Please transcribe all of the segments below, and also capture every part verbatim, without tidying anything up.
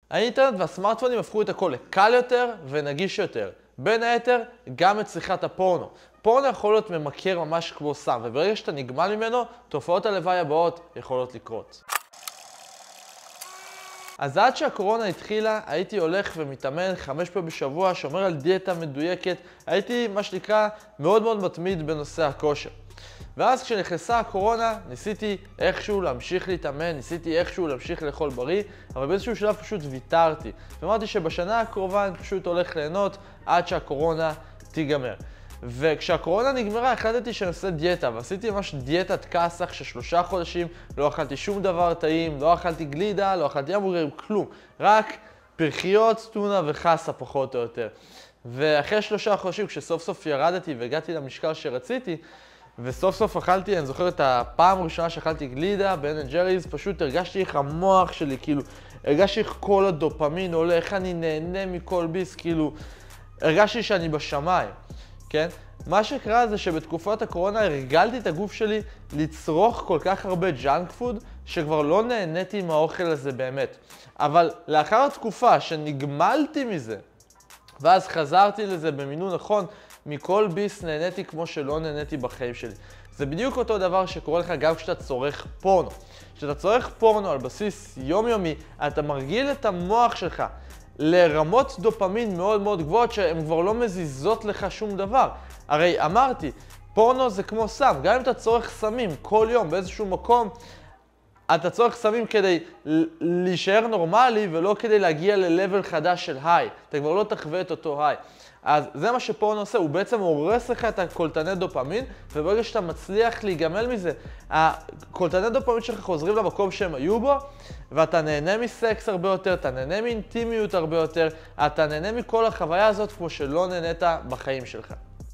האינטרנט והסמארטפונים הפכו את הכל לקל יותר ונגיש יותר. בין היתר, גם את צריכת הפורנו. פורנו יכול להיות ממכר ממש כמו סם, וברגע שאתה נגמל ממנו, תופעות הלוואי הבאות יכולות לקרות. אז עד שהקורונה התחילה, הייתי הולך ומתאמן חמש פעמים בשבוע, שומר על דיאטה מדויקת, הייתי מה שנקרא מאוד מאוד מתמיד בנושא הכושר. ואז כשנכנסה הקורונה, ניסיתי איכשהו להמשיך להתאמן, ניסיתי איכשהו להמשיך לאכול בריא, אבל באיזשהו שלב פשוט ויתרתי. ואמרתי שבשנה הקרובה אני פשוט הולך ליהנות עד שהקורונה תיגמר. וכשהקורונה נגמרה, החלטתי שאני עושה דיאטה, ועשיתי ממש דיאטת קאסח ששלושה חודשים, לא אכלתי שום דבר טעים, לא אכלתי גלידה, לא אכלתי המבורגרים, כלום. רק פרחיות, טונה וחסה פחות או יותר. ואחרי שלושה חודשים, כשסוף סוף ירדתי והגעתי למשקל שרציתי, וסוף סוף אכלתי, אני זוכר את הפעם הראשונה שאכלתי גלידה, בן אנד ג'ריז, פשוט הרגשתי איך המוח שלי, כאילו, הרגשתי איך כל הדופמין עולה, איך אני נהנה מכל ביס, כאילו, הרגשתי שאני בשמיים, כן? מה שקרה זה שבתקופת הקורונה הרגלתי את הגוף שלי לצרוך כל כך הרבה ג'אנק פוד, שכבר לא נהניתי מהאוכל הזה באמת. אבל לאחר התקופה שנגמלתי מזה, ואז חזרתי לזה במינון נכון, מכל ביס נהניתי כמו שלא נהניתי בחיים שלי. זה בדיוק אותו דבר שקורה לך גם כשאתה צורך פורנו. כשאתה צורך פורנו על בסיס יומיומי, אתה מרגיל את המוח שלך לרמות דופמין מאוד מאוד גבוהות שהן כבר לא מזיזות לך שום דבר. הרי אמרתי, פורנו זה כמו סם, גם אם אתה צורך סמים כל יום באיזשהו מקום, אתה צורך סמים כדי להישאר נורמלי ולא כדי להגיע ל-level חדש של היי. אתה כבר לא תחווה את אותו היי. אז זה מה שפורנו עושה, הוא בעצם הורס לך את הקולטני דופמין, וברגע שאתה מצליח להיגמל מזה, הקולטני דופמין שלך חוזרים למקום שהם היו בו, ואתה נהנה מסקס הרבה יותר, אתה נהנה מאינטימיות הרבה יותר, אתה נהנה מכל החוויה הזאת כמו שלא נהנית בחיים שלך.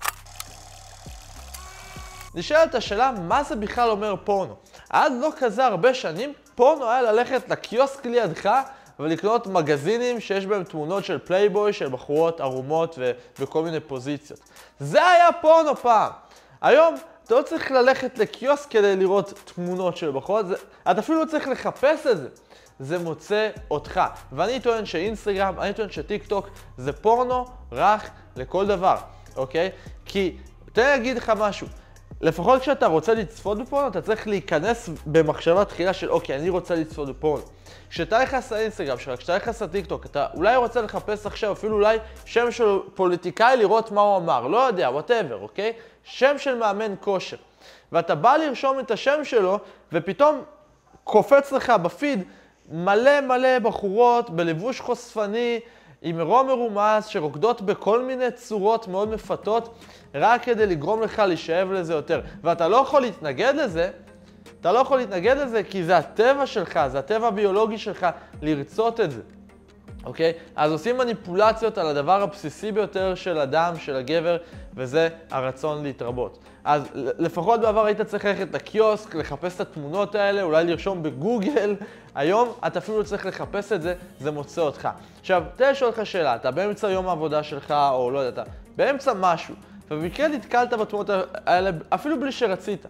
נשאלת השאלה, מה זה בכלל אומר פורנו? עד לא כזה הרבה שנים, פורנו היה ללכת לקיוסק לידך, ולקנות מגזינים שיש בהם תמונות של פלייבוי, של בחורות ערומות ו- וכל מיני פוזיציות. זה היה פורנו פעם. היום אתה לא צריך ללכת לקיוסק כדי לראות תמונות של בחורות, זה, אתה אפילו לא צריך לחפש את זה. זה מוצא אותך. ואני טוען שאינסטגרם, אני טוען שטיק טוק זה פורנו רך לכל דבר, אוקיי? כי, תן לי להגיד לך משהו. לפחות כשאתה רוצה לצפות בפורנו, אתה צריך להיכנס במחשבה תחילה של אוקיי, אני רוצה לצפות בפורנו. כשאתה נכנס לאינסטגרם שלך, כשאתה נכנס לטיק טוק, אתה אולי רוצה לחפש עכשיו אפילו אולי שם של פוליטיקאי לראות מה הוא אמר, לא יודע, whatever, אוקיי? שם של מאמן כושר. ואתה בא לרשום את השם שלו, ופתאום קופץ לך בפיד מלא מלא בחורות בלבוש חושפני, עם עירום מרומז שרוקדות בכל מיני צורות מאוד מפתות, רק כדי לגרום לך להישאב לזה יותר. ואתה לא יכול להתנגד לזה, אתה לא יכול להתנגד לזה כי זה הטבע שלך, זה הטבע הביולוגי שלך לרצות את זה. אוקיי? אז עושים מניפולציות על הדבר הבסיסי ביותר של אדם, של הגבר, וזה הרצון להתרבות. אז לפחות בעבר היית צריך ללכת לקיוסק, לחפש את התמונות האלה, אולי לרשום בגוגל. היום אתה אפילו צריך לחפש את זה, זה מוצא אותך. עכשיו, תן לי לשאול לך שאלה, אתה באמצע יום העבודה שלך, או לא יודע, אתה באמצע משהו, ובמקרה נתקלת בתמונות האלה אפילו בלי שרצית.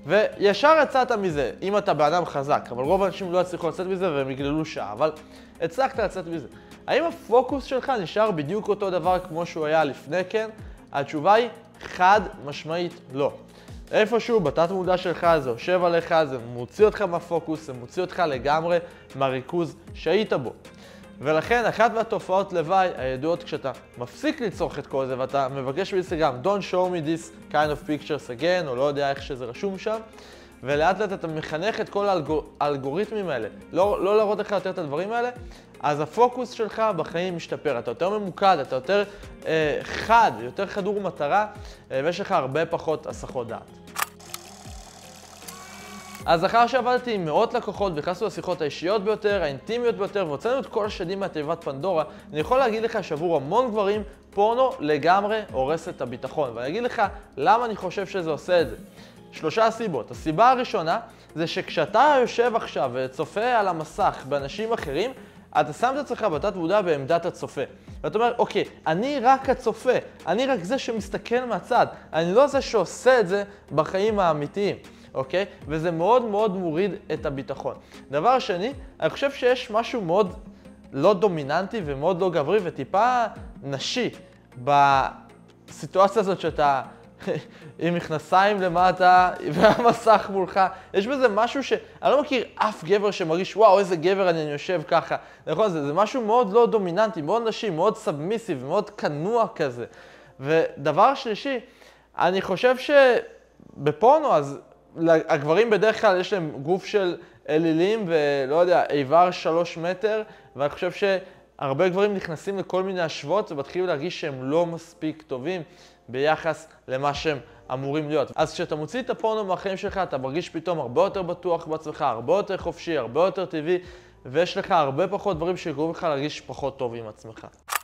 וישר יצאת מזה, אם אתה באדם חזק, אבל רוב האנשים לא הצליחו לצאת מזה והם יגללו שעה, אבל הצלחת לצאת מזה. האם הפוקוס שלך נשאר בדיוק אותו דבר כמו שהוא היה לפני כן? התשובה היא חד משמעית לא. איפשהו בתת מודע שלך זה יושב עליך, זה מוציא אותך מהפוקוס, זה מוציא אותך לגמרי מהריכוז שהיית בו. ולכן אחת מהתופעות לוואי הידועות כשאתה מפסיק לצורך את כל זה ואתה מבקש באינסטגרם Don't show me this kind of pictures again, או לא יודע איך שזה רשום שם, ולאט לאט אתה מחנך את כל האלגור... האלגוריתמים האלה, לא, לא להראות לך יותר את הדברים האלה, אז הפוקוס שלך בחיים משתפר, אתה יותר ממוקד, אתה יותר אה, חד, יותר חדור מטרה, אה, ויש לך הרבה פחות הסחות דעת. אז אחר שעבדתי עם מאות לקוחות ונכנסנו לשיחות האישיות ביותר, האינטימיות ביותר, והוצאנו את כל השדים מהתיבת פנדורה, אני יכול להגיד לך שעבור המון גברים, פורנו לגמרי הורס את הביטחון. ואני אגיד לך למה אני חושב שזה עושה את זה. שלושה סיבות. הסיבה הראשונה זה שכשאתה יושב עכשיו וצופה על המסך באנשים אחרים, אתה שם את עצמך בתת מודע בעמדת הצופה. ואתה אומר, אוקיי, אני רק הצופה, אני רק זה שמסתכל מהצד, אני לא זה שעושה את זה בחיים האמיתיים. אוקיי? וזה מאוד מאוד מוריד את הביטחון. דבר שני, אני חושב שיש משהו מאוד לא דומיננטי ומאוד לא גברי וטיפה נשי בסיטואציה הזאת שאתה עם מכנסיים למטה והמסך מולך. יש בזה משהו ש... אני לא מכיר אף גבר שמרגיש, וואו, איזה גבר אני, אני יושב ככה. נכון, זה, זה משהו מאוד לא דומיננטי, מאוד נשי, מאוד סאבמיסיב, מאוד כנוע כזה. ודבר שלישי, אני חושב שבפורנו, אז הגברים בדרך כלל יש להם גוף של אלילים ולא יודע, איבר שלוש מטר, ואני חושב שהרבה גברים נכנסים לכל מיני השוואות ומתחילים להרגיש שהם לא מספיק טובים ביחס למה שהם אמורים להיות. אז כשאתה מוציא את הפורנו מהחיים שלך, אתה מרגיש פתאום הרבה יותר בטוח בעצמך, הרבה יותר חופשי, הרבה יותר טבעי, ויש לך הרבה פחות דברים שגורמים לך להרגיש פחות טוב עם עצמך.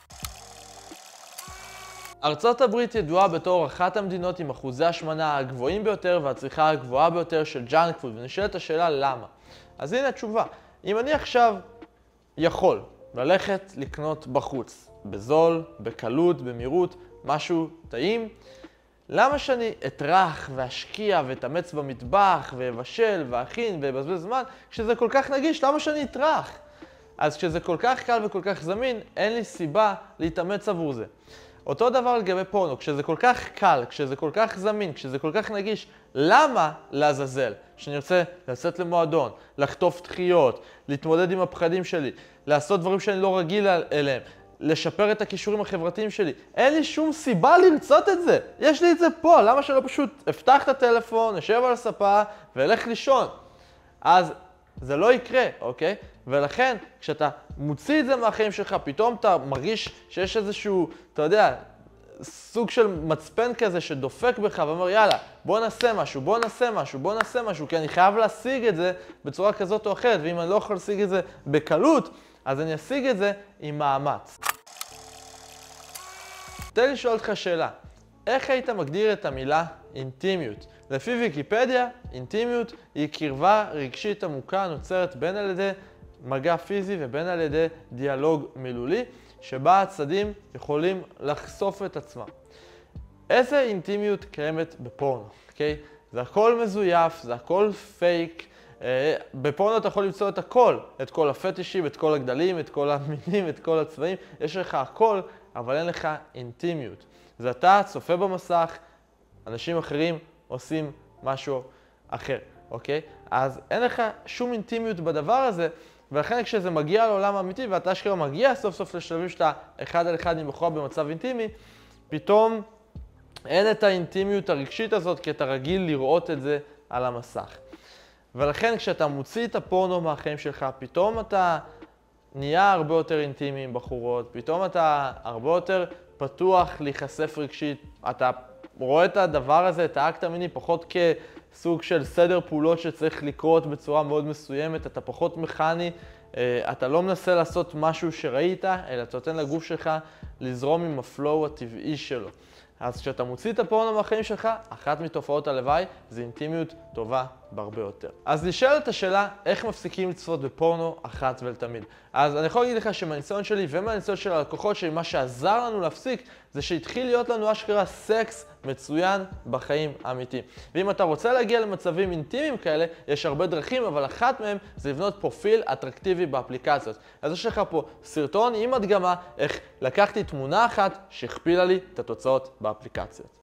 ארצות הברית ידועה בתור אחת המדינות עם אחוזי השמנה הגבוהים ביותר והצריכה הגבוהה ביותר של ג'אנק פוד, ונשאלת השאלה למה. אז הנה התשובה. אם אני עכשיו יכול ללכת לקנות בחוץ, בזול, בקלות, במהירות, משהו טעים, למה שאני אטרח ואשקיע ואתאמץ במטבח ואבשל ואכין ובזבז זמן, כשזה כל כך נגיש, למה שאני אטרח? אז כשזה כל כך קל וכל כך זמין, אין לי סיבה להתאמץ עבור זה. אותו דבר לגבי פורנו, כשזה כל כך קל, כשזה כל כך זמין, כשזה כל כך נגיש, למה לעזאזל? שאני רוצה לצאת למועדון, לחטוף דחיות, להתמודד עם הפחדים שלי, לעשות דברים שאני לא רגיל אליהם, לשפר את הכישורים החברתיים שלי. אין לי שום סיבה לרצות את זה. יש לי את זה פה, למה שלא פשוט אפתח את הטלפון, נשב על הספה ואלך לישון? אז זה לא יקרה, אוקיי? ולכן, כשאתה מוציא את זה מהחיים שלך, פתאום אתה מרגיש שיש איזשהו, אתה יודע, סוג של מצפן כזה שדופק בך ואומר, יאללה, בוא נעשה משהו, בוא נעשה משהו, בוא נעשה משהו, כי אני חייב להשיג את זה בצורה כזאת או אחרת, ואם אני לא יכול להשיג את זה בקלות, אז אני אשיג את זה עם מאמץ. תן לי לשאול אותך שאלה, איך היית מגדיר את המילה אינטימיות? לפי ויקיפדיה, אינטימיות היא קרבה רגשית עמוקה נוצרת בין על ידי מגע פיזי ובין על ידי דיאלוג מילולי, שבה הצדדים יכולים לחשוף את עצמם. איזה אינטימיות קיימת בפורנו, אוקיי? זה הכל מזויף, זה הכל פייק. בפורנו אתה יכול למצוא את הכל, את כל הפטישים, את כל הגדלים, את כל המינים, את כל הצבעים. יש לך הכל, אבל אין לך אינטימיות. זה אתה צופה במסך, אנשים אחרים עושים משהו אחר, אוקיי? אז אין לך שום אינטימיות בדבר הזה, ולכן כשזה מגיע לעולם האמיתי, ואתה אשכרה מגיע סוף סוף לשלבים שאתה אחד על אחד עם בחורה במצב אינטימי, פתאום אין את האינטימיות הרגשית הזאת, כי אתה רגיל לראות את זה על המסך. ולכן כשאתה מוציא את הפורנו מהחיים שלך, פתאום אתה נהיה הרבה יותר אינטימי עם בחורות, פתאום אתה הרבה יותר פתוח להיחשף רגשית, אתה רואה את הדבר הזה, את האקט המיני, פחות כסוג של סדר פעולות שצריך לקרות בצורה מאוד מסוימת, אתה פחות מכני, אתה לא מנסה לעשות משהו שראית, אלא אתה נותן לגוף שלך לזרום עם הפלואו הטבעי שלו. אז כשאתה מוציא את הפורנו מהחיים שלך, אחת מתופעות הלוואי זה אינטימיות טובה בהרבה יותר. אז נשאלת השאלה, איך מפסיקים לצפות בפורנו אחת ולתמיד? אז אני יכול להגיד לך שמהניסיון שלי ומהניסיון של הלקוחות שלי, מה שעזר לנו להפסיק, זה שהתחיל להיות לנו אשכרה סקס מצוין בחיים האמיתיים. ואם אתה רוצה להגיע למצבים אינטימיים כאלה, יש הרבה דרכים, אבל אחת מהם זה לבנות פרופיל אטרקטיבי באפליקציות. אז יש לך פה סרטון עם הדגמה איך לקחתי תמונה אחת שהכפילה לי את התוצאות באפליקציות.